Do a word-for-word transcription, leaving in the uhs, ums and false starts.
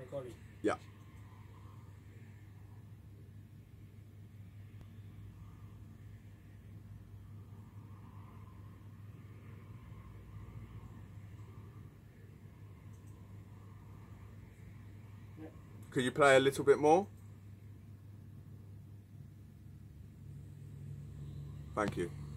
recording. Yeah. Yeah. Could you play a little bit more? Thank you.